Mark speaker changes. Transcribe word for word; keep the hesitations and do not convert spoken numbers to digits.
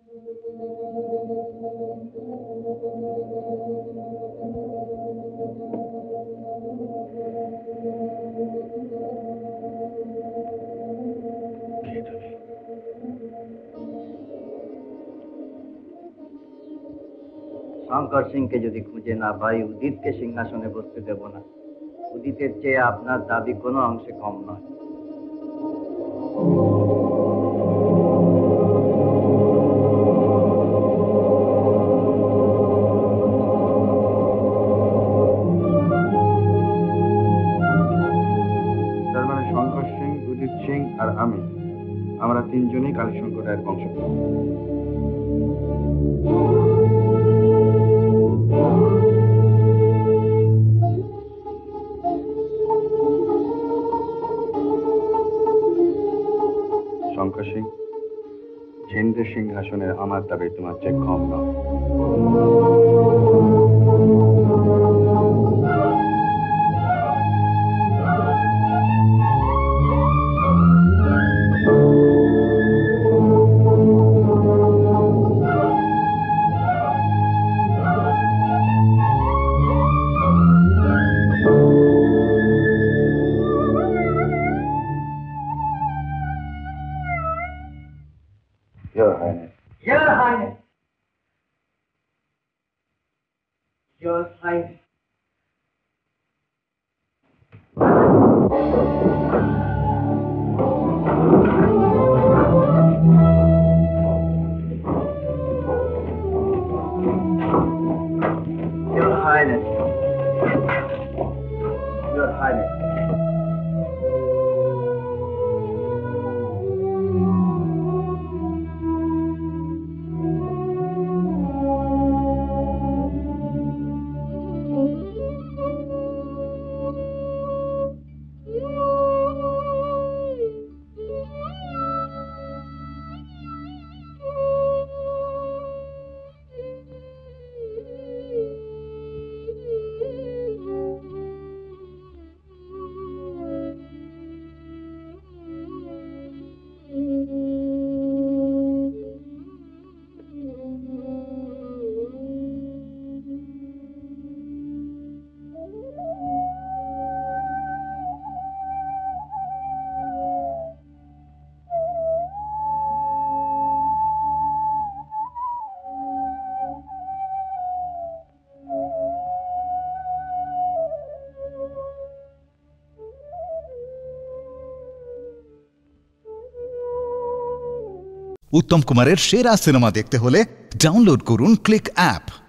Speaker 1: শঙ্কর সিংকে যদি খুঁজে না পাই উদিতকে সিংহাসনে বসতে দেব না। উদিতের চেয়ে আপনার দাবি কোনো অংশে কম নয়।
Speaker 2: তার মানে শঙ্কর সিং, উদিত সিং আর আমি, আমরা তিনজনই কালীশঙ্কর রায়ের বংশধর। শঙ্কর সিং, ঝিন্দের সিংহাসনের আমার দাবি তোমার চেয়ে কম নয়। Your Highness.
Speaker 1: Your Highness. Your Highness. Your Highness. Your Highness.
Speaker 3: উত্তম কুমারের সেরা সিনেমা দেখতে হলে ডাউনলোড করুন ক্লিক অ্যাপ।